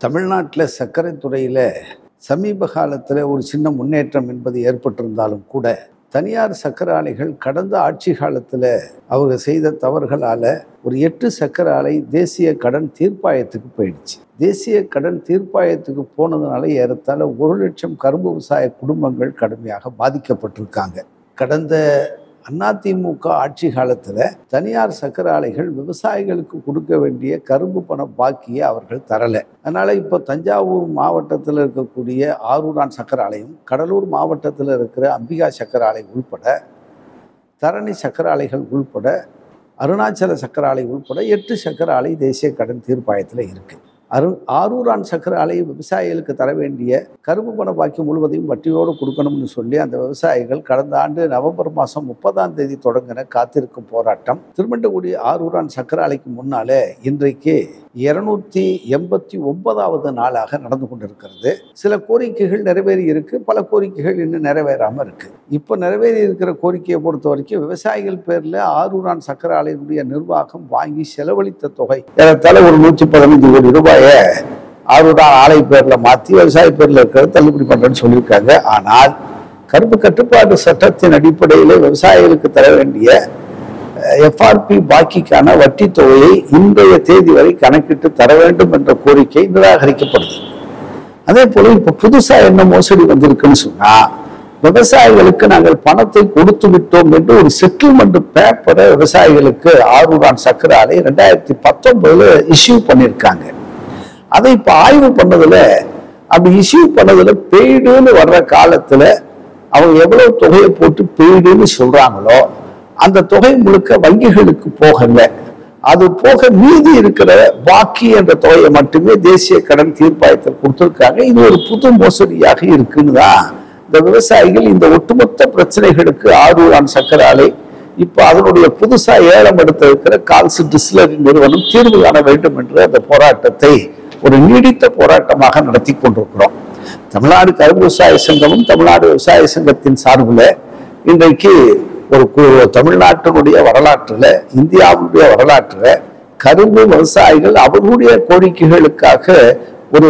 தமிழ்நாட்டில் சர்க்கரை துறையில் சமீப காலத்தில் ஒரு சின்ன முன்னேற்றம் என்பது ஏற்பட்டிருந்தாலும் கூட தனியார் சர்க்கரை ஆலைகள் கடந்த ஆட்சி காலத்தில் அவங்க செய்த தவறுகளால் ஒரு 8 சர்க்கரை ஆலை தேசிய கடன் தீர்ப்பாயத்துக்கு போயிடுச்சு. தேசிய கடன் தீர்ப்பாயத்துக்கு போனதுனால ஏறத்தாழ 1 லட்சம் கரும்பு விவசாய குடும்பங்கள் கடுமையாக பாதிக்கப்பட்டிருக்காங்க. கடந்த அதிமுக ஆட்சி காலத்தில் தனியார் சர்க்கரை ஆலைகள் விவசாயிகளுக்கு கொடுக்க வேண்டிய கரும்பு பண பாக்கியை அவர்கள் தரலை. அதனால் இப்போ தஞ்சாவூர் மாவட்டத்தில் இருக்கக்கூடிய ஆரூரான் சர்க்கரை ஆலையும், கடலூர் மாவட்டத்தில் இருக்கிற அம்பிகா சர்க்கரை ஆலை உள்பட, தரணி சர்க்கரை ஆலைகள் உள்பட, அருணாச்சல சர்க்கரை ஆலை உள்பட 8 சர்க்கரை ஆலை தேசிய கடன் தீர்ப்பாயத்தில் இருக்குது. ஆரூரான் சர்க்கரை ஆலை விவசாயிகளுக்கு தர வேண்டிய கரும்பு பண பாக்கி முழுவதையும் வட்டியோடு கொடுக்கணும்னு சொல்லி அந்த விவசாயிகள் கடந்த ஆண்டு நவம்பர் மாதம் 30ஆம் தேதி தொடங்கின காத்திருக்கும் போராட்டம் திருமண்டகுடி ஆரூரான் சர்க்கரை ஆலைக்கு முன்னாலே இன்றைக்கு 289வது நாளாக நடந்து கொண்டிருக்கிறது. சில கோரிக்கைகள் நிறைவேறி இருக்கு, பல கோரிக்கைகள் இன்னும் நிறைவேறாமல் இருக்கு. இப்போ நிறைவேறி இருக்கிற கோரிக்கையை பொறுத்த வரைக்கும் விவசாயிகள் பேரில் ஆரூரான் சர்க்கரை ஆலையினுடைய நிர்வாகம் வாங்கி செலவழித்த தொகை ஏறத்தாழ ஒரு 115 கோடி ரூபாய் ஆரூரான் ஆலை பேர்ல மாற்றி விவசாய பேர்ல இருக்கிறத தள்ளுபடி பண்றேன்னு சொல்லியிருக்காங்க. ஆனால் கரும்பு கட்டுப்பாட்டு சட்டத்தின் அடிப்படையில் விவசாயிகளுக்கு தர வேண்டிய எஃப்ஆர்பி பாக்கிக்கான வட்டி தொகையை இன்றைய தேதி வரை கணக்கிட்டு தர வேண்டும் என்ற கோரிக்கை நிராகரிக்கப்படுது. அதே போல இப்ப புதுசா என்ன மோசடி வந்திருக்குன்னு சொன்னா, விவசாயிகளுக்கு நாங்கள் பணத்தை கொடுத்து விட்டோம் என்று ஒரு செட்டில்மெண்ட் பேப்பரை விவசாயிகளுக்கு ஆரூரான் சர்க்கரை ஆலை 2019 இஷ்யூ பண்ணியிருக்காங்க. அதை இப்ப ஆய்வு பண்ணதுல அப்படி இஷ்யூ பண்ணதுல பெய்டுன்னு வர்ற காலத்துல அவங்க எவ்வளவு தொகையை போட்டு பெய்டுன்னு சொல்றாங்களோ அந்த தொகை முழுக்க வங்கிகளுக்கு போகல. அது போக மீதி இருக்கிற பாக்கி என்ற தொகையை மட்டுமே தேசிய கடன் தீர்ப்பாயத்தில் கொடுத்திருக்காங்க. இது ஒரு புது மோசடியாக இருக்குன்னு தான் இந்த விவசாயிகள் இந்த ஒட்டுமொத்த பிரச்சனைகளுக்கு ஆரூரான் சர்க்கரை ஆலை இப்ப அதனுடைய புதுசா ஏலம் எடுத்து இருக்கிற கால்ஸ் டிஸ்லரி நிறுவனம் தீர்வு காண வேண்டும் என்று அந்த போராட்டத்தை ஒரு நீடித்த போராட்டமாக நடத்தி கொண்டிருக்கிறோம். தமிழ்நாடு கரும்பு விவசாய சங்கமும் தமிழ்நாடு விவசாய சங்கத்தின் சார்பில் இன்றைக்கு ஒரு தமிழ்நாட்டினுடைய வரலாற்றுல, இந்தியாவுடைய வரலாற்றுல கரும்பு விவசாயிகள் அவர்களுடைய கோரிக்கைகளுக்காக ஒரு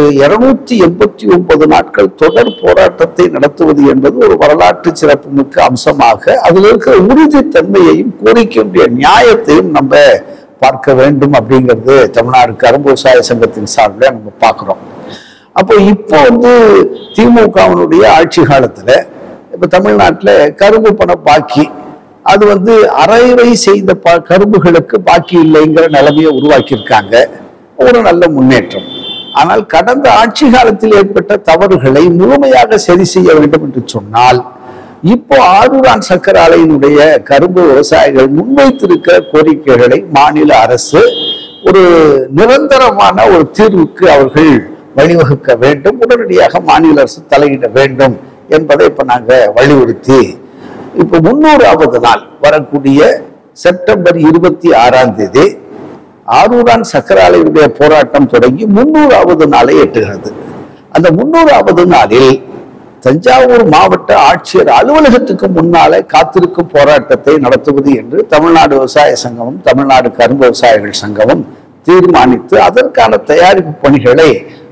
289 நாட்கள் தொடர் போராட்டத்தை நடத்துவது என்பது ஒரு வரலாற்று சிறப்புமிக்க அம்சமாக அதில் இருக்கிற உறுதித்தன்மையையும் கோரிக்கையுடைய நியாயத்தையும் நம்ம பார்க்க வேண்டும் அப்படிங்கிறது தமிழ்நாடு கரும்பு விவசாய சங்கத்தின் சார்பில் நம்ம பார்க்கிறோம். அப்போ இப்போ திமுகவினுடைய ஆட்சி காலத்துல இப்ப தமிழ்நாட்டில் கரும்பு பண பாக்கி அது அரைவை செய்த கரும்புகளுக்கு பாக்கி இல்லைங்கிற நிலைமையை உருவாக்கியிருக்காங்க. ஒரு நல்ல முன்னேற்றம். ஆனால் கடந்த ஆட்சி காலத்தில் ஏற்பட்ட தவறுகளை முழுமையாக சரி செய்ய வேண்டும் என்று சொன்னால் இப்போ ஆரூரான் சர்க்கரை ஆலையினுடைய கரும்பு விவசாயிகள் முன்வைத்திருக்கிற கோரிக்கைகளை மாநில அரசு ஒரு நிரந்தரமான ஒரு தீர்வுக்கு அவர்கள் வழிவகுக்க வேண்டும். உடனடியாக மாநில அரசு தலையிட வேண்டும் என்பதை இப்ப நாங்க வலியுறுத்தி இப்போ 300வது நாள் வரக்கூடிய செப்டம்பர் 26ஆம் தேதி ஆரூரான் சர்க்கரை ஆலையுடைய போராட்டம் தொடங்கி 300வது நாளை எட்டுகிறது. அந்த 300வது நாளில் தஞ்சாவூர் மாவட்ட ஆட்சியர் அலுவலகத்துக்கு முன்னாலே காத்திருக்கும் போராட்டத்தை நடத்துவது என்று தமிழ்நாடு விவசாய சங்கமும் தமிழ்நாடு கரும்பு விவசாயிகள் சங்கமும் தீர்மானித்து அதற்கான தயாரிப்பு பணிகளை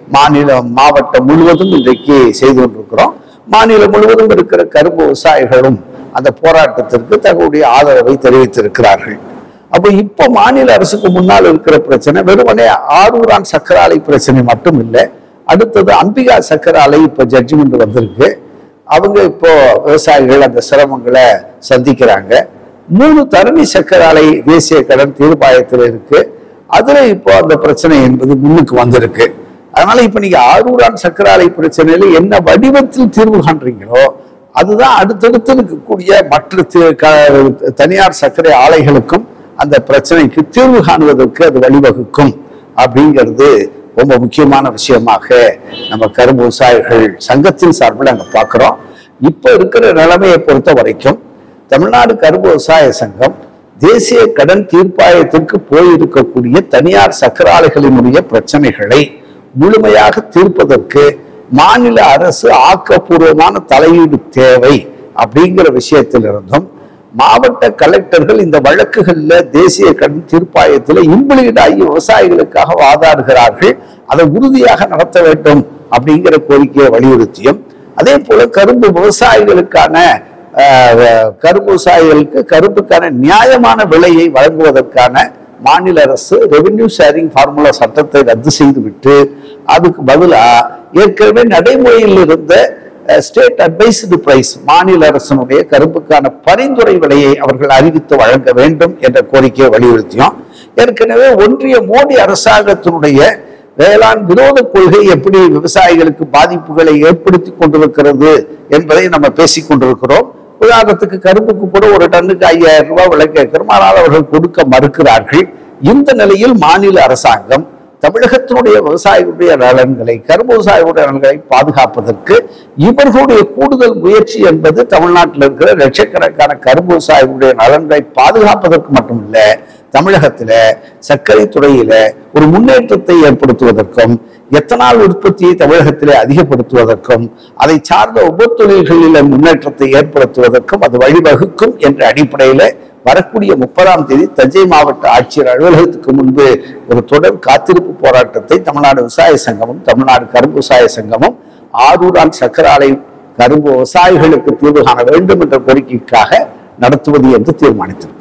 மாவட்டம் முழுவதும் இன்றைக்கு செய்து கொண்டிருக்கிறோம். மாநிலம் முழுவதும் இருக்கிற கரும்பு விவசாயிகளும் அந்த போராட்டத்திற்கு தங்களுடைய ஆதரவை தெரிவித்திருக்கிறார்கள். அப்போ இப்போ மாநில அரசுக்கு முன்னால் இருக்கிற பிரச்சனை வெறுமனே ஆரூரான் சர்க்கரை ஆலை பிரச்சனை மட்டும் இல்லை. அடுத்தது அம்பிகா சர்க்கரை ஆலை இப்போ ஜட்ஜ்மெண்ட் வந்திருக்கு. அவங்க இப்போ விவசாயிகள் அந்த சிரமங்களை சந்திக்கிறாங்க. 3 தரணி சர்க்கரை ஆலை தேசிய கடன் தீர்ப்பாயத்தில் இருக்கு. அதுல இப்போ அந்த பிரச்சனை என்பது முன்னுக்கு வந்திருக்கு. அதனால இப்ப நீங்க ஆரூரான் சர்க்கரை ஆலை பிரச்சனையில என்ன வடிவத்தில் தீர்வு காண்றீங்களோ அதுதான் அடுத்தடுத்து இருக்கக்கூடிய மற்ற தனியார் சர்க்கரை ஆலைகளுக்கும் அந்த பிரச்சனைக்கு தீர்வு காணுவதற்கு அது வழிவகுக்கும் அப்படிங்கிறது ரொம்ப முக்கியமான விஷயமாக நம்ம கரும்பு விவசாயிகள் சங்கத்தின் சார்பில் அங்க பார்க்கிறோம். இப்ப இருக்கிற நிலைமையை பொறுத்த வரைக்கும் தமிழ்நாடு கரும்பு விவசாய சங்கம் தேசிய கடன் தீர்ப்பாயத்திற்கு போயிருக்கக்கூடிய தனியார் சர்க்கரை ஆலைகளினுடைய பிரச்சனைகளை முழுமையாக தீர்ப்பதற்கு மாநில அரசு ஆக்கப்பூர்வமான தலையீடு தேவை அப்படிங்கிற விஷயத்திலிருந்தும் மாவட்ட கலெக்டர்கள் இந்த வழக்குகள்ல தேசிய கடன் தீர்ப்பாயத்தில் இம்ப்ளீட் ஆகி விவசாயிகளுக்காக வாதாடுகிறார்கள். அதை உறுதியாக நடத்த வேண்டும் அப்படிங்கிற கோரிக்கையை வலியுறுத்தியும், அதே போல கரும்பு விவசாயிகளுக்கான கரும்புக்கான நியாயமான விலையை வழங்குவதற்கான மாநில அரசு ரெவென்யூ ஷேரிங் ஃபார்முலா சட்டத்தை ரத்து செய்துவிட்டு அதுக்கு பதிலாக ஏற்கனவே நடைமுறையில் இருந்த ஸ்டேட் அட்வைஸ்டு பிரைஸ், மாநில அரசனுடைய கரும்புக்கான பரிந்துரை விலையை அவர்கள் அறிவித்து வழங்க வேண்டும் என்ற கோரிக்கையை வலியுறுத்தியும், ஏற்கனவே ஒன்றிய மோடி அரசாங்கத்தினுடைய வேளாண் விரோத கொள்கை எப்படி விவசாயிகளுக்கு பாதிப்புகளை ஏற்படுத்தி கொண்டிருக்கிறது என்பதை நம்ம பேசிக் கொண்டிருக்கிறோம். உதாரணத்துக்கு கரும்புக்கு கூட ஒரு டன்னுக்கு 5000 ரூபாய் விலை கேட்கிறோம், ஆனால் அவர்கள் கொடுக்க மறுக்கிறார்கள். இந்த நிலையில் மாநில அரசாங்கம் தமிழகத்தினுடைய விவசாயிகளுடைய நலன்களை, கரும்பு விவசாயிகளுடைய நலன்களை பாதுகாப்பதற்கு இவர்களுடைய கூடுதல் முயற்சி என்பது தமிழ்நாட்டில் இருக்கிற லட்சக்கணக்கான கரும்பு விவசாயிகளுடைய நலன்களை பாதுகாப்பதற்கு மட்டுமில்ல, தமிழகத்துல சர்க்கரை துறையில ஒரு முன்னேற்றத்தை ஏற்படுத்துவதற்கும், எத்தனால் உற்பத்தியை தமிழகத்திலே அதிகப்படுத்துவதற்கும், அதை சார்ந்த உபத்தொழில்களில் முன்னேற்றத்தை ஏற்படுத்துவதற்கும் அது வழிவகுக்கும் என்ற அடிப்படையில வரக்கூடிய 30ஆம் தேதி தஞ்சை மாவட்ட ஆட்சியர் அலுவலகத்துக்கு முன்பு ஒரு தொடர் காத்திருப்பு போராட்டத்தை தமிழ்நாடு விவசாய சங்கமும் தமிழ்நாடு கரும்பு விவசாய சங்கமும் ஆரூரான் சர்க்கரை ஆலை கரும்பு விவசாயிகளுக்கு தீர்வு காண வேண்டும் என்ற கோரிக்கைக்காக நடத்துவது என்று தீர்மானித்தது.